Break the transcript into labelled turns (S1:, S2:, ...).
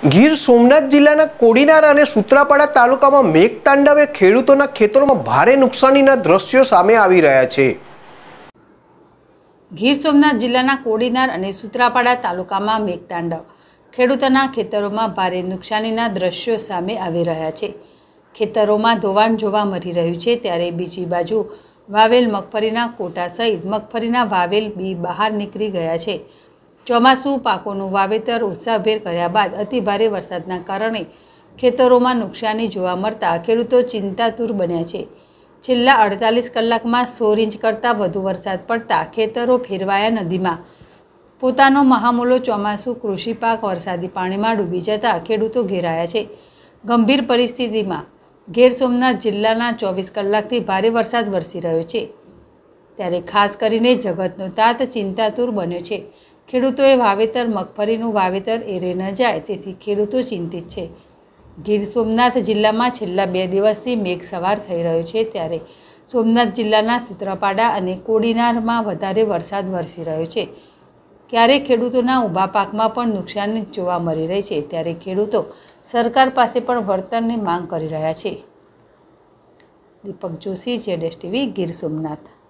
S1: ગીર સોમનાથ જિલ્લાના કોડીનાર અને સૂત્રાપાડા તાલુકામાં મેઘતાંડવે ખેડૂતોના ખેતરોમાં ભારે નુકસાનીના દ્રશ્યો સામે આવી રહ્યા છે।
S2: ગીર સોમનાથ જિલ્લાના કોડીનાર અને સૂત્રાપાડા તાલુકામાં મેઘતાંડવ ખેડૂતોના ખેતરોમાં ભારે નુકસાનીના દ્રશ્યો સામે આવી રહ્યા છે। ખેતરોમાં ધોવાણ જોવા મળી રહ્યું છે, ત્યારે બીજી બાજુ વાવેલ મગફળીના કોટા સહિત મગફળીના વાવેલ બી બહાર નીકળી ગયા છે। ચોમાસુ પાકોનું વાવેતર ઉત્સાહભેર કર્યા બાદ અતિભારે વરસાદના કારણે ખેતરોમાં નુકસાની જોવા મળતા ખેડૂતો ચિંતાતુર બન્યા છે। છેલ્લા 48 કલાકમાં 16 ઇંચ કરતાં વધુ વરસાદ પડતા ખેતરો ફેરવાયા નદીમાં। પોતાનો મહામૂલો ચોમાસુ કૃષિ પાક વરસાદી પાણીમાં ડૂબી જતા ખેડૂતો ઘેરાયા છે। ગંભીર પરિસ્થિતિમાં ગીર સોમનાથ જિલ્લાના 24 કલાકથી ભારે વરસાદ વરસી રહ્યો છે, ત્યારે ખાસ કરીને જગતનો તાત ચિંતાતુર બન્યો છે। ખેડૂતોએ વાવેતર મગફળીનું વાવેતર એરે ન જાય તેથી ખેડૂતો ચિંતિત છે। ગીર સોમનાથ જિલ્લામાં છેલ્લા 2 દિવસથી મેઘ સવાર થઈ રહ્યો છે, ત્યારે સોમનાથ જિલ્લાના સૂત્રાપાડા અને કોડીનારમાં વધારે વરસાદ વરસી રહ્યો છે। ક્યારેક ખેડૂતોના ઊભા પાકમાં પણ નુકસાન જોવા મળી રહી છે, ત્યારે ખેડૂતો સરકાર પાસે પણ વળતરની માંગ કરી રહ્યા છે। દીપક જોશી, ZSTV, ગીર સોમનાથ।